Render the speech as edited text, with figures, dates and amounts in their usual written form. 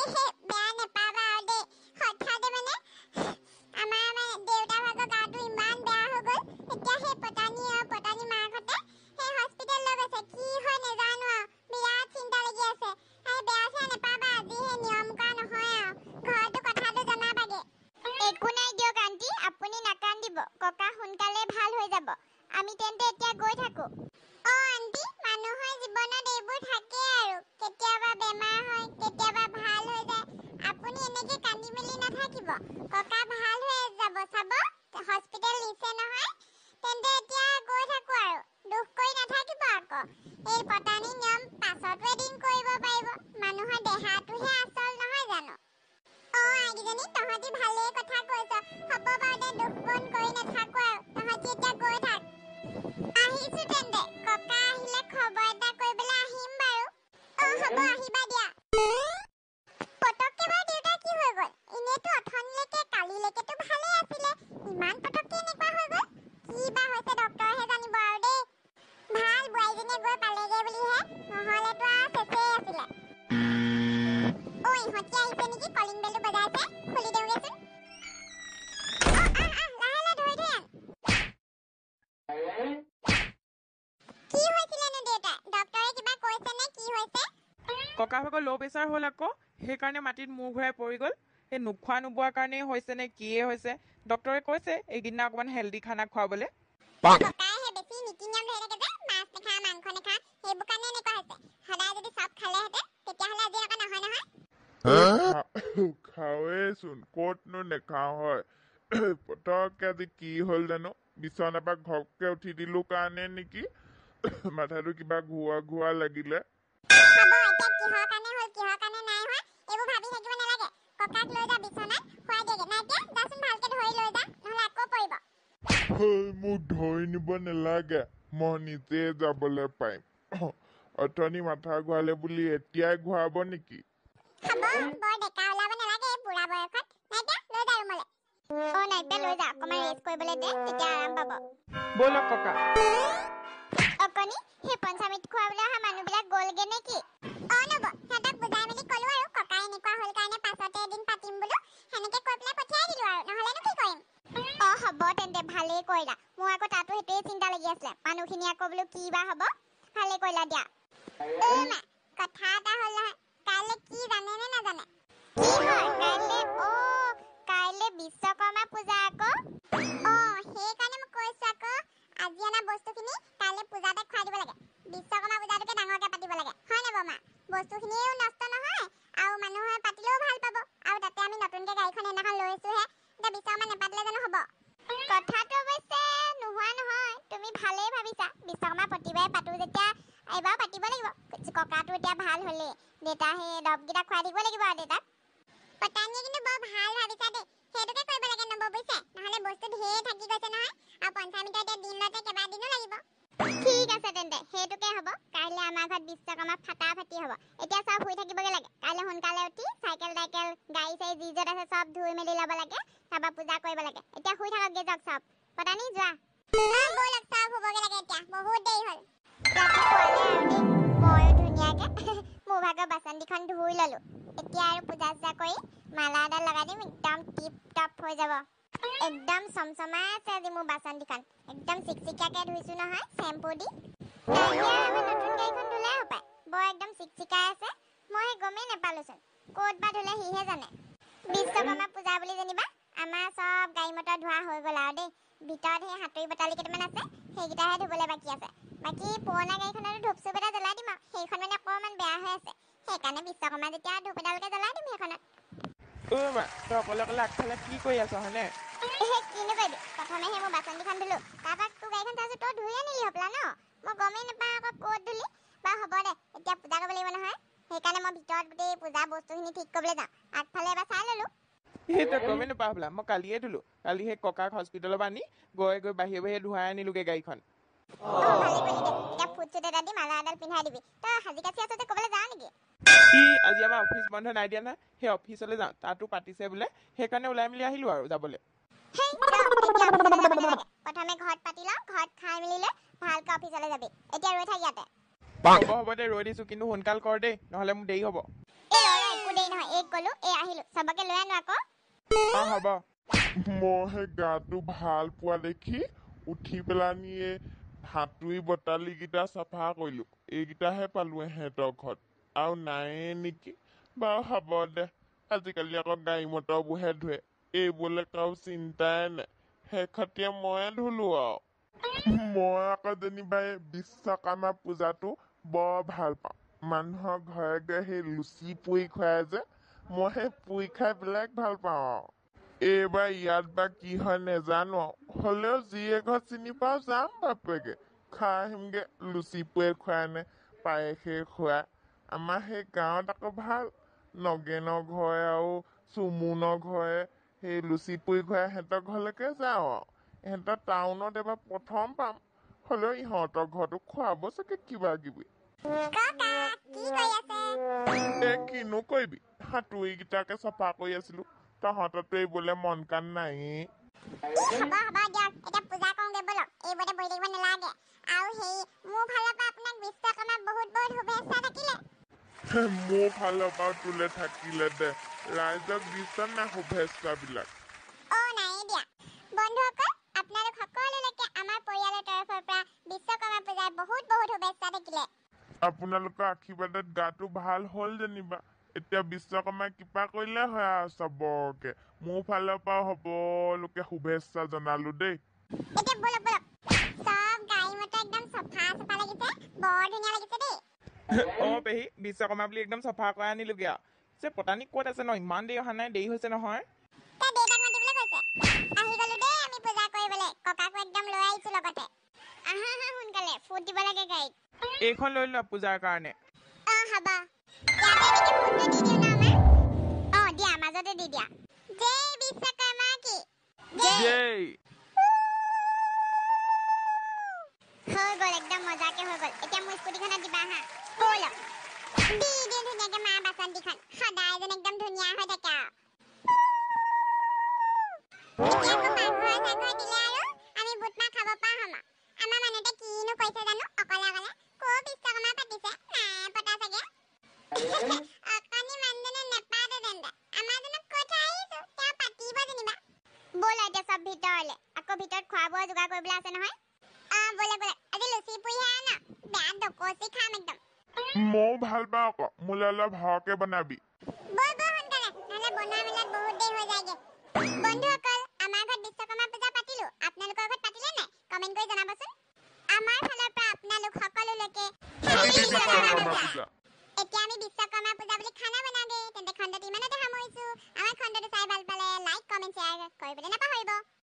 বেয়া নেপাবা আৰু দেই হঠাতে মানে আমাৰ দেউতা ভাগৰ গাটো ইমান বেয়া হৈ গ'ল এতিয়া সেই পতানী মাকহঁতে সেই হস্পিটেল লৈ গৈছে কি হয় নেজানো আৰু বিৰাট চিন্তা লাগি আছে বেয়া চেয়া নেপাবা আজি সেই নিয়ম কৰা নহয় আৰু ঘৰতো কথাটো জনাবাগে একো নাই দিয়ক আন্টি আপুনি নাকান্দিব ককা সোনকালে ভাল হৈ যাব আমি তেন্তে এতিয়া গৈ থাকো আন্টি মানুহৰ জীৱনত এইবোৰ থাকে আৰু কেতিয়াবা বেমাৰ হয় কেতিয়াবা ভাল হৈ যায় আপুনি এনেকে কান্দি মেলি নাথাকিব ককা ভাল হৈ যাব চাব হস্পিটেল নিছে নহয় তেন্তে এতিয়া গৈ থাকো আৰু দুখ কৰি নাথাকিব আকৌ এই পতানী নিয়ম পাছতো এদিন কৰিব পাৰিব মানুহৰ দেহাটোহে আচল নহয় জানো আইগিজনী তহঁতি ভালেই কথা কৈছ হ'ব বাৰু দুখ মন কৰি নাথাকো আৰু তহঁতি এতিয়া গৈ থাক আহিছো তেন্তে ককা আহিলে খবৰ এটা কৰিবলৈ আহিম বাৰু হ'ব আহিবা দিয়া পটককে বাৰু দেউতা কি হৈ গ'ল এনেতো অথনিলৈকে কালিলৈকেতো ভালেই আছিলে ইমান পটককে এনেকুৱা হৈ গ'ল কি বা হৈছে ডক্টৰেহে জানিব আৰু দেই ভাল বোৱাৰীজনীয়ে গৈ পালেগে বুলিহে নহ'লেতো আৰু চেচেই আছিলে ইহঁতি আহিছে নেকি কলিং বেলটো বজাইছে খুলি দিওঁগেচোন লাহে ধৰি আন কি হৈছিলেনো দেউতা ডক্টৰে কিবা কৈছে নে কি হৈছে ককা ভাগৰ ল' প্ৰেছাৰ হ'ল আকৌ সেইকাৰণে মাটিত মূৰ ঘূৰাই পৰি গ'ল সেই নোখোৱা নোবোৱাৰ কাৰণেই হৈছে নে কিয়ে হৈছে ডক্টৰে কৈছে এইকেইদিনা অকণমান হেল্ডি খানা খুৱাবলৈ ককাইহে বেছি নীতি নিয়ম ধৰি থাকে যে মাছ নেখা মাংস নেখা সেইবোৰ কাৰণে এনেকুৱা হৈছে সদায় যদি চব খালেহেঁতেন তেতিয়াহ'লে আজি এনেকুৱা নহয় নহয় খাওঁৱেচোন ক'তনো নেখাওঁ হয় পটককে আজি কি হ'ল জানো বিচনাৰ পৰা ঘপকে উঠি দিলো কাৰণে নেকি মাথাটো কিবা ঘূৰা লাগিলে কিহৰ কাৰণে হ'ল কিহৰ কাৰণে নাই হোৱা এইবোৰ ভাবি থাকিব নালাগে ককাক লৈ যা বিচনাত শুৱাই দিয়েগে নাই দিয়া যাচোন ভালকে ধৰি লৈ যা নহ'লে আকৌ পৰিব মোক ধৰি নিব নালাগে মই নিজে যাবলৈ পাৰিম অথনি মাথা ঘূৰালে বুলি এতিয়াই ঘূৰাব নেকি খাব বৰ ডেকা ওলাব নালাগে বুঢ়া বয়সত নাইকিয়া লৈ যা ৰুমলৈ নাইকিয়া লৈ যা অকণমান ৰেষ্ট কৰিবলৈ দে তেতিয়া আৰাম পাব ব'লক ককা অকণি সেই পঞ্চামৃত খুৱাবলৈ অহা মানুহবিলাক গ'লগে নেকি নব সিহঁতক বুজাই মেলি ক'লো আৰু ককা এনেকুৱা হ'ল কাৰণে পাছতে এদিন পাতিম বোলো সেনেকে কৈ পেলাই পঠিয়াই দিলো আৰু নহ'লেনো কি কৰিম হ'ব তেন্তে ভালেই কৰিলা মোৰ আকৌ তাতো সেইটোৱে চিন্তা লাগি আছিলে মানুহখিনি আকৌ বোলো কি বা হ'ব ভালেই কৰিলা দিয়া মা কথা এটা হ'ল নহয় কাইলৈ কি জানে নে নাজানে কি হয় কাইলৈ বিশ্বকৰ্মা পূজা আকৌ সেইকাৰণে মই কৈছো আকৌ আজি অনা বস্তুখিনি কাইলৈ পূজাতে খুৱাই দিব লাগে বিশ্বকৰ্মা পূজাটোকে ডাঙৰকে পাতিব লাগে হয় নে বমা বস্তুখিনিও নষ্ট নহয় আৰু মানুহে পাতিলেও ভাল পাব আৰু তাতে আমি নতুনকে গাড়ীখন সেইদিনাখন লৈছোহে এতিয়া বিশ্বকৰ্মা নেপাতিলে জানো হ'ব কথাটো অৱশ্যে নোহোৱা নহয় তুমি ভালেই ভাবিছা বিশ্বকৰ্মা প্ৰতিবাৰে পাতো যেতিয়া এইবাৰ পাতিব লাগিব ককাটো এতিয়া ভাল হ'লেই দেউতা সেই দৰৱকেইটা খুৱাই দিব লাগিব আৰু দেউতাক পতানীয়ে কিন্তু বৰ ভাল ভাবিছা দেই সেইটোকে কৰিব লাগে নব বুজিছে নহ'লে বস্তু ঢেৰ থাকি গৈছে নহয় আৰু পঞ্চামৃত এতিয়া দিনতে কেইবাদিনো লাগিব ঠিক আছে তেন্তে সেইটোকে হ'ব কাইলৈ আমাৰ ঘৰত বিশ্বকৰ্মা ফাটাফাটি হ'ব এতিয়া চব শুই থাকিবগে লাগে কাইলৈ সোনকালে উঠি চাইকেল গাড়ী চাড়ী যি য'ত আছে চব ধুই মেলি ল'ব লাগে তাৰপৰা পূজা কৰিব লাগে এতিয়া শুই থাককগে যাওক চব পতানী যোৱা ব'লক চব শুবগে লাগে এতিয়া বহুত দেৰি হ'ল ৰাতিপুৱালে আৰু দেই ময়ো ধুনীয়াকে মোৰ ভাগৰ বাচনকেইখন ধুই ল'লো এতিয়া আৰু পূজা চূজা কৰি মালা এডাল লগাই দিম একদম টিপ টপ হৈ যাব একদম চমচমাই আছে আজি মোৰ বাচনকেইখন একদম চিকচিকাকে ধুইছো নহয় চেম্পু দি আমাৰ নতুন গাড়ীখন ধুলে হপায় বৰ একদম চিকচিকাই আছে মই গমেই নাপালোচোন ক'ত বা ধুলে সিহে জানে বিশ্বকৰ্মা পূজা বুলি যেনিবা আমাৰ চব গাড়ী মটৰ ধোৱা হৈ গ'ল আৰু দেই ভিতৰত সেই হাতুৰী বটালি কেইটামান আছে সেইকেইটাহে ধুবলৈ বাকী আছে বাকী পুৰণা গাড়ীখনতো ধূপ চুপ এটা জ্বলাই দিম আৰু সেইখন মানে অকণমান বেয়া হৈ আছে সেইকাৰণে বিশ্বকৰ্মা যেতিয়া ধূপ এডালকে জ্বলাই দিম সেইখনত মা তই অকলে আগফালে কি কৰি আছ হয়নে কিনো কৰিবি প্ৰথমে সেই মোৰ বাচনকেইখন ধুলো তাৰপৰা তোৰ গাড়ীখন চাইছো তই ধুই আনিলি হপলা ন মই গমেই নাপাওঁ আকৌ ক'ত ধুলি বা হ'ব দে এতিয়া পূজা কৰিব লাগিব নহয় সেইকাৰণে মই ভিতৰত গোটেই পূজা বস্তুখিনি ঠিক কৰিবলৈ যাওঁ আগফালে এবাৰ চাই ল'লো তই গমেই নাপাওঁ হবলা মই কালিয়ে ধুলো কালি সেই ককাক হস্পিটেলৰ পৰা আনি গৈ বাহিৰে ধুৱাই আনিলোগে গাড়ীখন ভালেই কৰিলি দে এতিয়া ফুট চুট এটা দি মালা এডাল পিন্ধাই দিবি তই সাজি কাচি আছ যে ক'বলৈ যাৱ নেকি আজি আমাৰ অফিচ বন্ধ নাই দিয়া নহয় সেই অফিচলৈ যাওঁ তাতো পাতিছে বোলে সেইকাৰণে ওলাই মেলি আহিলো আৰু যাবলৈ প্ৰথমে ঘৰত পাতি ল ঘৰত খাই মেলি লৈ ভালকৈ অফিচলৈ যাবি এতিয়া ৰৈ থাক ইয়াতে হ'ব দে ৰৈ দিছো কিন্তু সোনকাল কৰ দেই নহ'লে মোৰ দেৰি হ'ব একো দেৰি হেৰি নহয় এই কলো এই আহিলো সবকে লৈ আনো আকৌ হ'ব মই সেই গাটো ভাল পোৱা দেখি উঠি পেলানিয়ে হাতুৰি বটালিকেইটা চাফা কৰিলো এইকেইটাহে পালো সিহঁতৰ ঘৰত আৰু নাইয়ে নেকি বাৰু হ'ব দে আজিকালি আকৌ গাড়ী মটৰবোৰহে ধুৱে এইবোৰলে কাৰো চিন্তাই নাই শেষতীয়া ময়ে ধুলো আৰু মই আকৌ যেনিবা এই বিশ্বকৰ্মা পূজাটো বৰ ভাল পাওঁ মানুহৰ ঘৰে ঘৰে সেই লুচি পুৰি খুৱাই যে মই সেই পুৰি খাই বেলেগ ভাল পাওঁ আৰু এইবাৰ ইয়াত বা কি হয় নেজানো হ'লেও যিয়ে ঘৰ চিনি পাওঁ যাম বাপেকে খাই আহিমগে লুচি পুৰি খুৱাই নে পায়সে খুৱাই আমাৰ সেই গাঁৱত আকৌ ভাল নগেনৰ ঘৰে আৰু চুমুনৰ ঘৰে সেই লুচি পুৰি খুৱাই সিহঁতৰ ঘৰলৈকে যাওঁ আৰু ইহঁতৰ টাউনত এবাৰ প্ৰথম পাম হ'লেও ইহঁতৰ ঘৰতো খুৱাব চাগে কিবা কিবি ককা কি কৰি আছে কিনো কৰিবি হাতুৰিকেইটাকে চাফা কৰি আছিলো তহঁততো এইবোলে মন কাণ নাই হ'ব দিয়ক এতিয়া পূজা কৰোঁগে বলক এইবোৰতে বহি থাকিব নালাগে আৰু সেই মোৰ ফালৰ পৰা আপোনাক বিশ্বকৰ্মা বহুত বহুত শুভেচ্ছা থাকিলে মোৰ ফালৰ পৰা তোলে থাকিলে দে ৰাইজক দিছ না শুভেচ্ছাবিলাক নাই দিয়া বন্ধুসকল আপোনালোক সকলোলৈকে আমাৰ পৰিয়ালৰ তৰফৰ পৰা বিশ্বকৰ্মা পূজাৰ বহুত বহুত শুভেচ্ছা থাকিলে আপোনালোকৰ আশীৰ্বাদত গাটো ভাল হ'ল যেনিবা এতিয়া বিশ্বকৰ্মাই কৃপা কৰিলে হয় আৰু চবকে মোৰ ফালৰ পৰা সকলোকে শুভেচ্ছা জনালো দেই এতিয়া বলক বলক সব গাড়ী মটৰ একদম চফা চফা লাগিছে বৰ ধুনীয়া লাগিছে দেই পেহী বিশ্বকৰ্মা বুলি একদম চফা কৰাই আনিলোগে আৰু যে পতানী ক'ত আছে ন ইমান দেৰি অহা নাই দেৰি হৈছে নহয় তই দেউতাক মাতিবলৈ কৈছে আহি গলো দেই আমি পূজা কৰিবলৈ ককাকো একদম লৈ আহিছো লগতে আহা সোনকালে ফুট দিব লাগে গাড়ীত এইখন লৈ লোৱা পূজাৰ কাৰণে হ'ব ইয়াতে এনেকে ফুটটো দি দিওঁ ন আমাৰ দিয়া মাজতে দি দিয়া জয় বিশ্বকৰ্মা কি জয় হৈ গ'ল একদম মজাকে হৈ গ'ল এতিয়া মোৰ স্কুটিখনত দিবা হা ব'ল দি দিওঁ ধুনীয়াকে মা বাচন্তিখন সদায় যেন একদম ধুনীয়া হৈ থাকে আমি বুট মাহ খাব পাৰ হম আমাৰ মানুহতে কিনো কৈছে জানো অকলে অকলে ক' বিশ্বকৰ্মা পাতিছে নাই পতা চাগে অকণি মানুহজনে নেপাতে তেন্তে আমাৰ জনক কৈ থৈ আহিছো তেওঁ পাতিব যেনিবা ব'ল এতিয়া চব ভিতৰলে আকৌ ভিতৰত খোৱা বোৱা যোগাৰ কৰিবলৈ আছে নহয় ব'লে ব'লে আজি লুচি পুৰিহে আন বেয়া ডকচি খাম একদম ময়ো ভাল পাওঁ আকৌ মোলে অলপ সৰহকে বনাবি ব'ল ব'ল সোনকালে নহ'লে বনোৱা মেলাত বহুত দেৰি হৈ যায়গে বন্ধুসকল আমাৰ ঘৰত বিশ্বকৰ্মা পূজা পাতিলো আপোনালোকৰ ঘৰত পাতিলে নাই কমেণ্ট কৰি জনাবচোন আমাৰ ফালৰ পৰা আপোনালোক সকলোলৈকে এতিয়া আমি বিশ্বকৰ্মা পূজা বুলি খানা বনাওঁগে তেন্তে খণ্ডটো ইমানতে সামৰিছো আমাৰ খণ্ডটো চাই ভাল পালে লাইক কমেণ্ট শ্বেয়াৰ কৰিবলৈ নাপাহৰিব